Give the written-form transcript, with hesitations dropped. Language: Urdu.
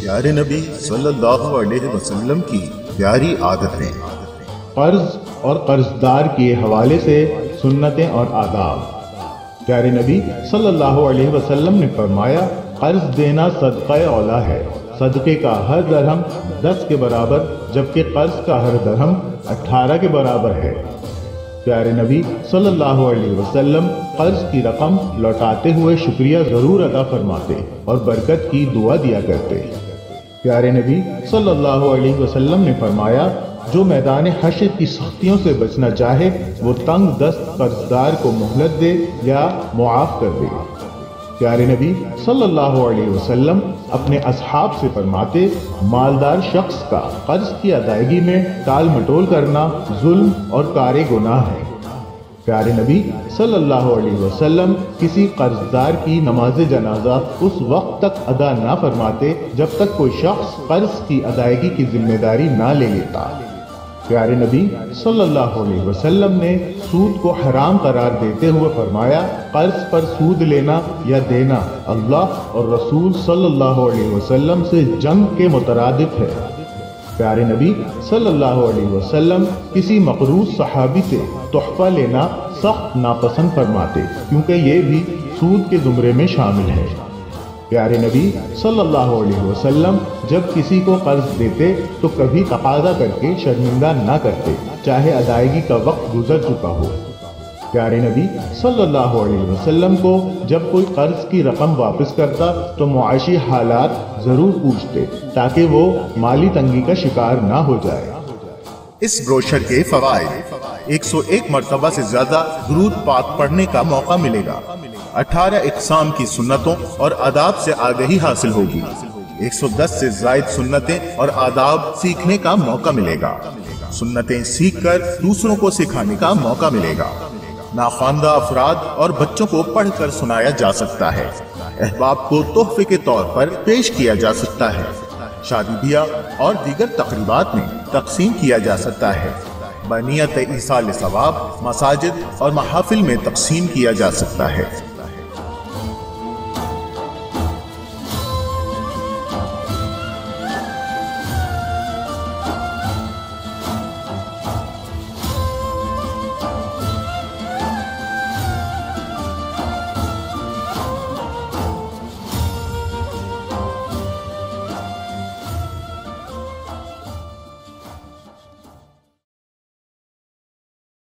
پیارے نبی صلی اللہ علیہ وسلم کی پیاری عادتیں۔ قرض اور قرضدار کے حوالے سے سنتیں اور آداب۔ پیارے نبی صلی اللہ علیہ وسلم نے فرمایا، قرض دینا صدقہ اولا ہے۔ صدقے کا ہر درہم 10 کے برابر، جبکہ قرض کا ہر درہم 18 کے برابر ہے۔ پیارے نبی صلی اللہ علیہ وسلم قرض کی رقم لوٹاتے ہوئے شکریہ ضرور ادا فرماتے اور برکت کی دعا دیا کرتے۔ پیارے نبی صلی اللہ علیہ وسلم نے فرمایا، جو میدان حشر کی سختیوں سے بچنا چاہے وہ تنگ دست قرضدار کو مہلت دے یا معاف کر دے۔ پیارے نبی صلی اللہ علیہ وسلم اپنے اصحاب سے فرماتے، مالدار شخص کا قرض کی ادائیگی میں ٹال مٹول کرنا ظلم اور کار گناہ ہے۔ پیارے نبی صلی اللہ علیہ وسلم کسی قرضدار کی نماز جنازہ اس وقت تک ادا نہ فرماتے جب تک کوئی شخص قرض کی ادائیگی کی ذمہ داری نہ لے لیتا۔ پیارے نبی صلی اللہ علیہ وسلم نے سود کو حرام قرار دیتے ہوئے فرمایا، قرض پر سود لینا یا دینا اللہ اور رسول صلی اللہ علیہ وسلم سے جنگ کے مترادف ہے۔ پیارے نبی صلی اللہ علیہ وسلم کسی مقروض صحابی سے تحفہ لینا سخت ناپسند فرماتے، کیونکہ یہ بھی سود کے زمرے میں شامل ہے۔ پیارے نبی صلی اللہ علیہ وسلم جب کسی کو قرض دیتے تو کبھی تقاضا کر کے شرمندہ نہ کرتے، چاہے ادائیگی کا وقت گزر چکا ہو۔ پیارے نبی صلی اللہ علیہ وسلم کو جب کوئی قرض کی رقم واپس کرتا تو معاشی حالات ضرور پوچھتے تاکہ وہ مالی تنگی کا شکار نہ ہو جائے۔ اس بروشر کے فوائد: 101 مرتبہ سے زیادہ درود پاک پڑھنے کا موقع ملے گا، 18 اقسام کی سنتوں اور آداب سے آگہی حاصل ہوگی، 110 سے زائد سنتیں اور آداب سیکھنے کا موقع ملے گا، سنتیں سیکھ کر دوسروں کو سکھانے کا موقع ملے گا، ناخواندہ افراد اور بچوں کو پڑھ کر سنایا جا سکتا ہے، احباب کو تحفے کے طور پر پیش کیا جا سکتا ہے، شادی بیاہ اور دیگر تقریبات میں تقسیم کیا جا سکتا ہے، بنیت ایصال ثواب مساجد اور محافل میں تقسیم کیا جا سکتا ہے۔